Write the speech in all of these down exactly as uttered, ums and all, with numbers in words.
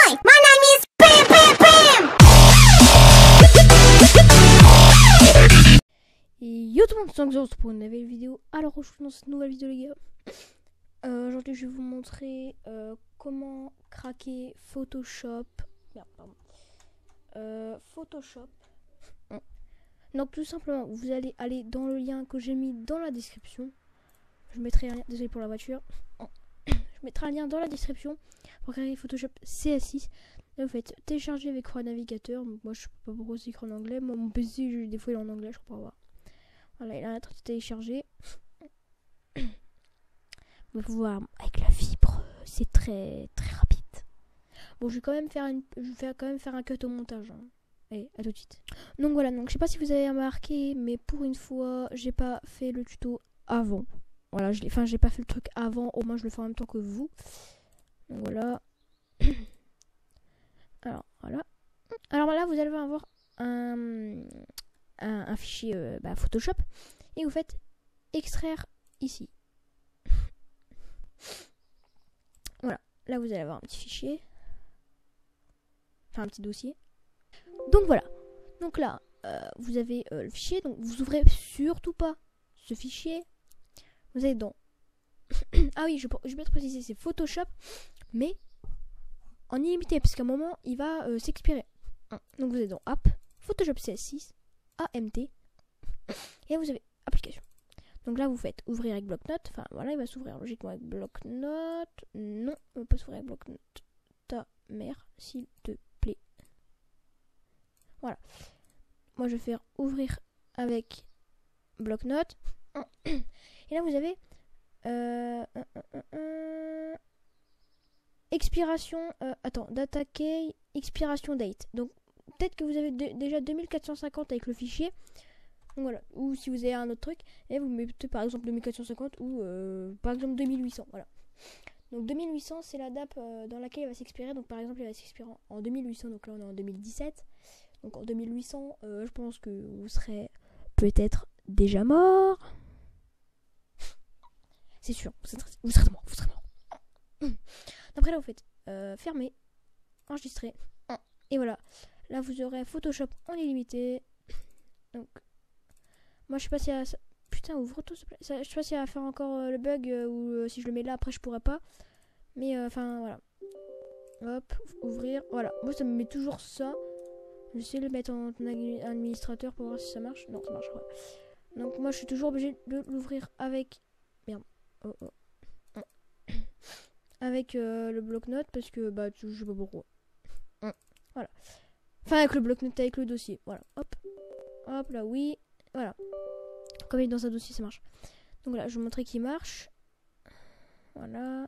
Hi, my name is Pam Pam Pam. Et yo tout le monde, c'est Anxos pour une nouvelle vidéo. Alors aujourd'hui dans cette nouvelle vidéo les gars, euh, aujourd'hui je vais vous montrer euh, comment craquer Photoshop. Merde, pardon. Euh, Photoshop. Donc tout simplement, vous allez aller dans le lien que j'ai mis dans la description. Je mettrai un lien, désolé pour la voiture. Je mettrai un lien dans la description pour créer Photoshop C S six. Et vous faites télécharger avec Croix Navigateur. Donc moi je sais pas pourquoi c'est écrit en anglais. Moi mon P C, je, des fois il est en anglais, je crois pas voir. Voilà, il a l'air de télécharger. Vous pouvez voir avec la fibre, c'est très très rapide. Bon, je vais quand même faire une, je vais quand même faire un cut au montage. Hein. Allez, à tout de suite. Donc voilà, donc je sais pas si vous avez remarqué, mais pour une fois, j'ai pas fait le tuto avant. Voilà, je l'ai, enfin j'ai pas fait le truc avant, au moins je le fais en même temps que vous. Donc voilà. Alors voilà. Alors là, vous allez avoir un, un, un fichier euh, bah, Photoshop et vous faites extraire ici. Voilà, là vous allez avoir un petit fichier, enfin un petit dossier. Donc voilà, donc là euh, vous avez euh, le fichier, donc vous ouvrez surtout pas ce fichier. Vous allez dans ah oui, je, je vais te préciser, c'est Photoshop, mais en illimité, parce qu'à un moment il va euh, s'expirer. Donc vous êtes dans App, Photoshop C S six, A M T, et vous avez Application. Donc là vous faites ouvrir avec bloc-notes. Enfin voilà, il va s'ouvrir logiquement avec bloc-notes. Non, on va pas s'ouvrir avec bloc-notes. Ta mère, s'il te plaît. Voilà. Moi je vais faire ouvrir avec bloc-notes. Et là vous avez euh, euh, euh, euh, expiration. Euh, attends, data key, expiration date. Donc peut-être que vous avez de, déjà deux mille quatre cent cinquante avec le fichier. Donc voilà, ou si vous avez un autre truc, et vous mettez par exemple deux mille quatre cent cinquante ou euh, par exemple deux mille huit cents. Voilà. Donc deux mille huit cents, c'est la date euh, dans laquelle il va s'expirer. Donc par exemple, il va s'expirer en, en deux mille huit cents. Donc là, on est en deux mille dix-sept. Donc en deux mille huit cents, euh, je pense que vous serez peut-être déjà mort. C'est sûr, vous serez, vous serez mort. Vous serez mort. Après là, vous faites euh, fermer, enregistrer. Et voilà. Là, vous aurez Photoshop en illimité. Donc. Moi je sais pas si elle a... Putain, ouvre tout ce pla... Je sais pas si elle va faire encore euh, le bug euh, ou euh, si je le mets là après je pourrais pas. Mais enfin euh, voilà. Hop, ouvrir. Voilà, moi ça me met toujours ça. J'essaie de le mettre en administrateur pour voir si ça marche. Non, ça marche pas. Donc moi je suis toujours obligé de l'ouvrir avec... Merde. Oh, oh. Avec euh, le bloc-notes parce que bah je sais pas pourquoi. Voilà. Enfin avec le bloc-notes, avec le dossier. Voilà. Hop. Hop là, oui. Voilà. Comme il est dans un dossier, ça marche. Donc là, je vais vous montrer qu'il marche. Voilà.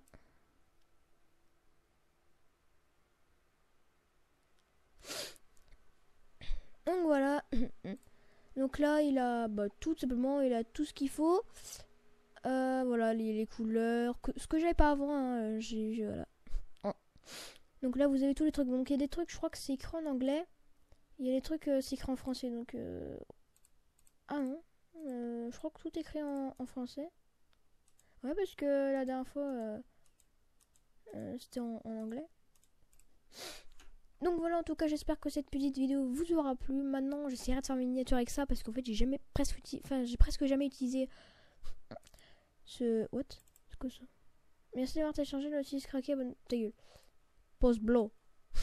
Donc voilà. Donc là, il a bah, tout simplement, il a tout ce qu'il faut. Euh, voilà, les, les couleurs. Que, ce que j'avais pas avant. Hein, j'ai, voilà. Donc là, vous avez tous les trucs. Donc il y a des trucs, je crois que c'est écrit en anglais. Il y a des trucs, euh, c'est écrit en français. Donc. Euh... Ah non. Euh, je crois que tout est écrit en, en français. Ouais, parce que la dernière fois, euh, euh, c'était en, en anglais. Donc voilà, en tout cas, j'espère que cette petite vidéo vous aura plu. Maintenant, j'essaierai de faire une miniature avec ça parce qu'en fait, j'ai jamais presque, enfin, j'ai presque jamais utilisé ce. What? C'est quoi ça? Merci d'avoir téléchargé le six craqué. Bonne ta gueule. Pause blow.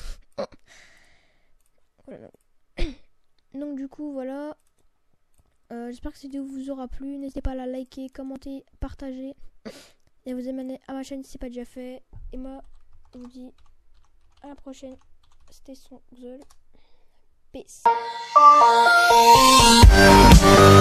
Voilà. Donc du coup, voilà. Euh, J'espère que cette vidéo vous aura plu. N'hésitez pas à la liker, commenter, partager et à vous abonner à ma chaîne si ce n'est pas déjà fait. Et moi, je vous dis à la prochaine. C'était son Xol. Peace.